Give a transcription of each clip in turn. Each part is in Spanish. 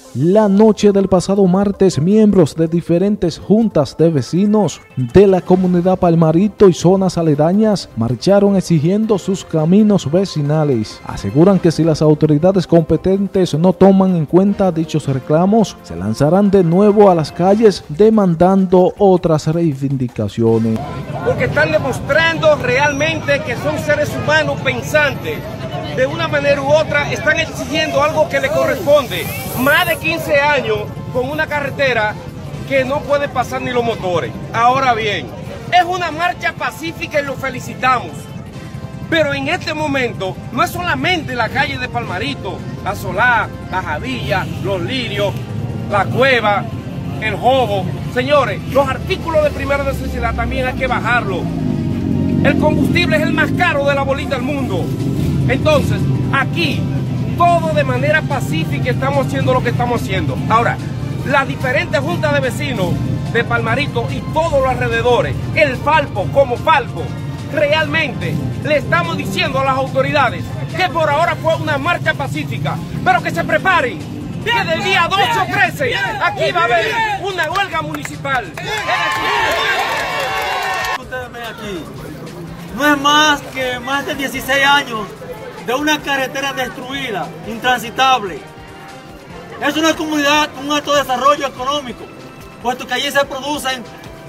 La noche del pasado martes, miembros de diferentes juntas de vecinos de la comunidad Palmarito y zonas aledañas marcharon exigiendo sus caminos vecinales. Aseguran que si las autoridades competentes no toman en cuenta dichos reclamos, se lanzarán de nuevo a las calles demandando otras reivindicaciones. Porque están demostrando realmente que son seres humanos pensantes. De una manera u otra están exigiendo algo que le corresponde. Más de 15 años con una carretera que no puede pasar ni los motores. Ahora bien, es una marcha pacífica y lo felicitamos. Pero en este momento no es solamente la calle de Palmarito, la Solá, la Jadilla, los Lirios, la Cueva, el Jobo. Señores, los artículos de primera necesidad también hay que bajarlo. El combustible es el más caro de la bolita del mundo. Entonces, aquí, todo de manera pacífica estamos haciendo lo que estamos haciendo. Ahora, las diferentes juntas de vecinos de Palmarito y todos los alrededores, el Falpo como Falpo, realmente le estamos diciendo a las autoridades que por ahora fue una marcha pacífica, pero que se preparen, que del día 12 o 13 aquí va a haber una huelga municipal. Ustedes ven aquí, no es más que más de 16 años de una carretera destruida, intransitable. Es una comunidad con un alto desarrollo económico, puesto que allí se producen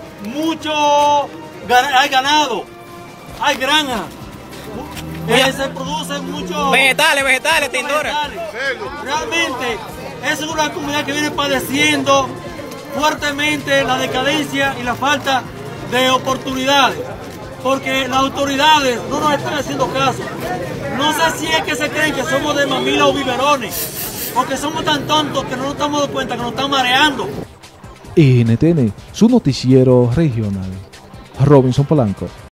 hay ganado, hay granja, se producen muchos vegetales, tindora. Realmente es una comunidad que viene padeciendo fuertemente la decadencia y la falta de oportunidades, porque las autoridades no nos están haciendo caso. No sé si es que se creen que somos de mamila o biberones, porque somos tan tontos que no nos estamos dando cuenta que nos están mareando. NTN, su noticiero regional. Robinson Polanco.